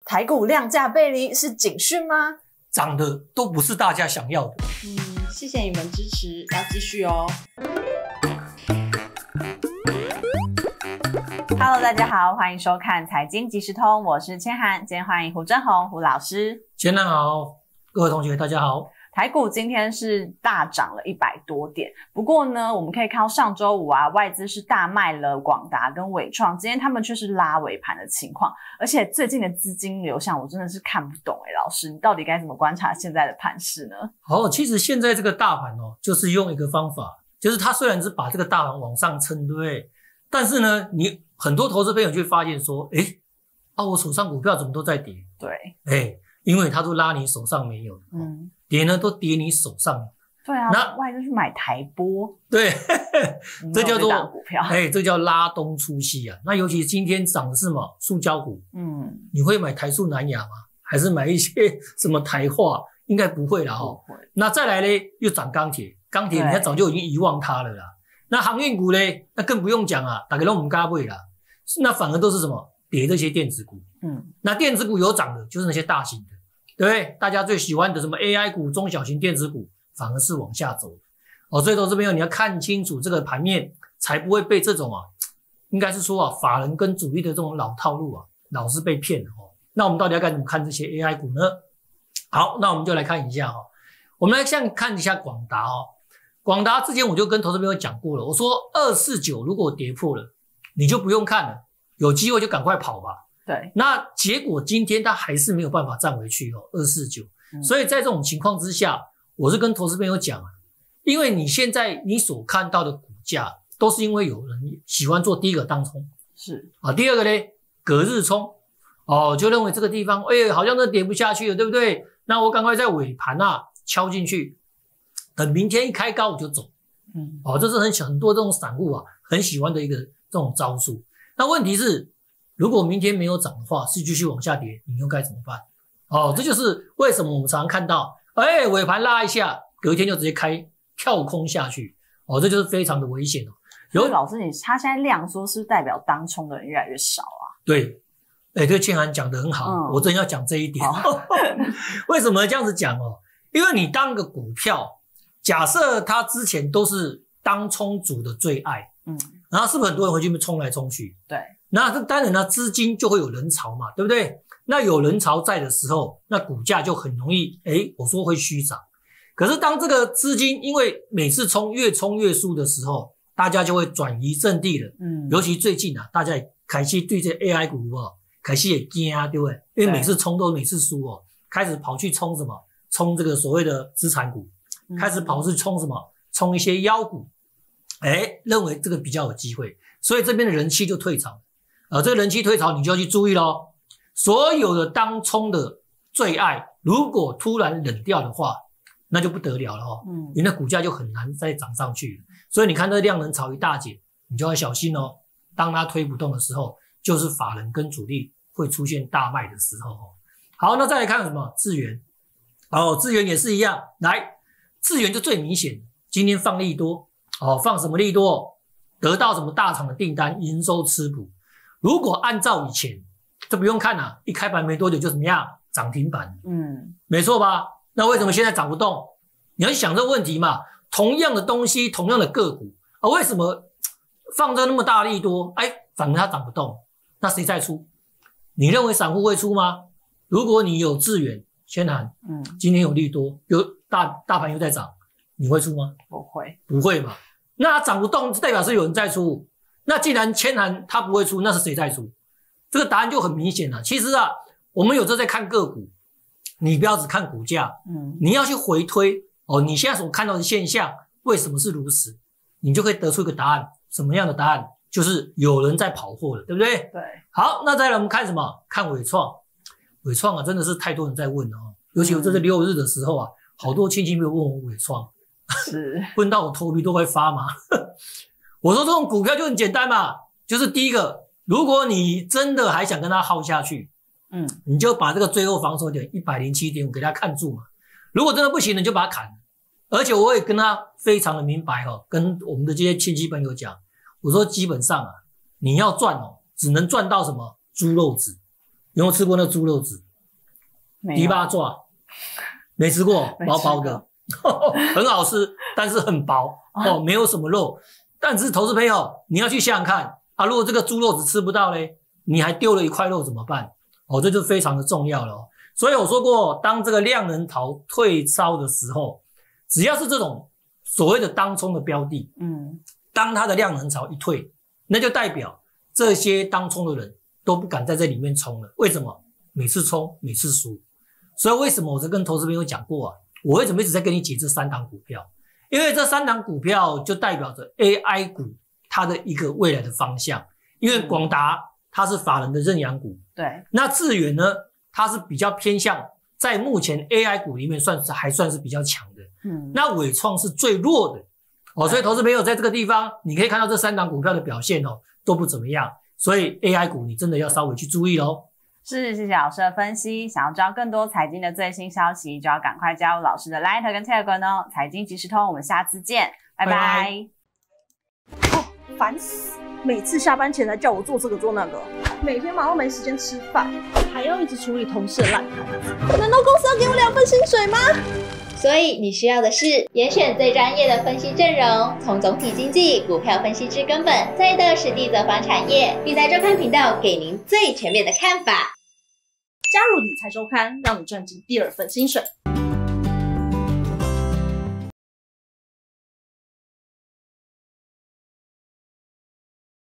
台股量价背离是警讯吗？ 涨的都不是大家想要的。 谢谢你们支持，要继续哦。Hello， 大家好，欢迎收看财经即时通，我是千涵，今天欢迎胡正宏胡老师。 千涵好，各位同学大家好。 台股今天是大涨了100多点，不过呢，我们可以看到上周五外资是大卖了广达跟伟创，今天他们却是拉尾盘的情况，而且最近的资金流向我真的是看不懂老师，你到底该怎么观察现在的盘势呢？ 好，其实现在这个大盘就是用一个方法，就是它虽然是把这个大盘往上撑，对不对？但是呢，你很多投资朋友就会发现说，我手上股票怎么都在跌？ 对， 因为它都拉你手上没有的，跌呢都跌你手上。 对啊，那外资去买台玻， 对，这叫做股票， 这叫拉东出西啊。那尤其今天涨的是什么？塑胶股，你会买台塑、南亚吗？还是买一些什么台化？应该不会啦不会。 那再来呢，又涨钢铁，钢铁人家早就已经遗忘它了啦。那航运股呢，那更不用讲啊，大家都不敢买啦。那反而都是什么？跌这些电子股。那电子股有涨的，就是那些大型的。对不对？大家最喜欢的什么 AI 股、中小型电子股，反而是往下走的。所以投资朋友你要看清楚这个盘面，才不会被这种应该是说法人跟主力的这种老套路老是被骗了那我们到底要该怎么看这些 AI 股呢？好，那我们就来看一下我们来先看一下广达广达之前我就跟投资朋友讲过了，我说249如果跌破了，你就不用看了，有机会就赶快跑吧。 对， 那结果今天它还是没有办法站回去249，所以在这种情况之下，我是跟投资朋友讲因为你现在你所看到的股价都是因为有人喜欢做第一个当冲， 是第二个呢隔日冲就认为这个地方好像都跌不下去了，对不对？那我赶快在尾盘敲进去，等明天一开高我就走。这是很多这种散户很喜欢的一个这种招数。那问题是，如果明天没有涨的话，是继续往下跌，你又该怎么办？这就是为什么我们常常看到，尾盘拉一下，隔一天就直接跳空下去，这就是非常的危险老师，他现在量缩是不是代表当冲的人越来越少对，对，千涵讲得很好，我真要讲这一点。为什么这样子讲因为你当个股票，假设它之前都是当冲族的最爱，然后是不是很多人会去冲来冲去？ 对。 那这当然呢，资金就会有人潮嘛，对不对？那有人潮在的时候，那股价就很容易，我说会虚涨。可是当这个资金因为每次越冲越输的时候，大家就会转移阵地了。尤其最近大家也开始对这 AI 股开始也怕，对不对？因为每次冲都每次输开始跑去冲什么？冲这个所谓的资产股，开始跑去冲什么？冲一些妖股，认为这个比较有机会，所以这边的人气就退潮。这个人气退潮你就要去注意咯，所有的当冲的最爱，如果突然冷掉的话，那就不得了了因为那股价就很难再涨上去了。所以你看这量能潮一大减，你就要小心当它推不动的时候，就是法人跟主力会出现大卖的时候好，那再来看什么？智原智原也是一样，来，智原就最明显，今天放利多放什么利多？得到什么大厂的订单，营收吃补。如果按照以前，这不用看一开盘没多久就怎么样？涨停板。没错吧？那为什么现在涨不动？你要想这个问题嘛。同样的东西，同样的个股为什么放着那么大力多，反而它涨不动？那谁在出？你认为散户会出吗？如果你有智原、千涵，今天有利多，有大盘又在涨，你会出吗？不会嘛。那它涨不动，代表是有人在出。那既然千涵他不会出，那是谁在出？这个答案就很明显了。其实我们有时候在看个股，你不要只看股价，你要去回推你现在所看到的现象为什么是如此，你就可以得出一个答案。什么样的答案？就是有人在跑货了，对不对？ 对。 好，那再来我们看什么？看伟创。伟创真的是太多人在问尤其我这是6日的时候好多亲戚朋友问我伟创， 是问到我头皮都会发麻。我说这种股票就很简单嘛，就是第一个，如果你真的还想跟它耗下去，你就把这个最后防守点 107.5 给它看住嘛。如果真的不行了，你就把它砍。而且我也跟他非常的明白跟我们的这些亲戚朋友讲，我说基本上你要赚只能赚到什么猪肉子， 有没有吃过那猪肉子？ 没有， 篱笆爪，没吃过，薄薄的，很好吃，但是很薄哦，没有什么肉。但是投资朋友，你要去想想看啊，如果这个猪肉子吃不到嘞，你还丢了一块肉怎么办？哦，这就非常的重要了哦。所以我说过，当这个量能潮退烧的时候，只要是这种所谓的当冲的标的，当它的量能潮一退，那就代表这些当冲的人都不敢在这里面冲了。为什么？每次冲，每次输。所以为什么我在跟投资朋友讲过啊？我为什么一直在跟你解这3档股票？因为这3档股票就代表着 AI 股它的一个未来的方向。因为广达它是法人的认养股， 对， 那智原呢，它是比较偏向在目前 AI 股里面还算是比较强的。那伟创是最弱的哦，所以投资朋友在这个地方，你可以看到这3档股票的表现哦都不怎么样，所以 AI 股你真的要稍微去注意咯。 是，谢谢老师的分析。想要知道更多财经的最新消息，就要赶快加入老师的 Line 跟 Telegram 哦。财经即时通，我们下次见，拜拜。 哦，烦死！每次下班前来叫我做这个做那个，每天忙到没时间吃饭，还要一直处理同事的烂摊子。难道公司要给我2份薪水吗？ 所以你需要的是严选最专业的分析阵容，从总体经济、股票分析至根本，再到实地走访产业，理财周刊频道给您最全面的看法。 加入理财周刊，让你赚进第2份薪水。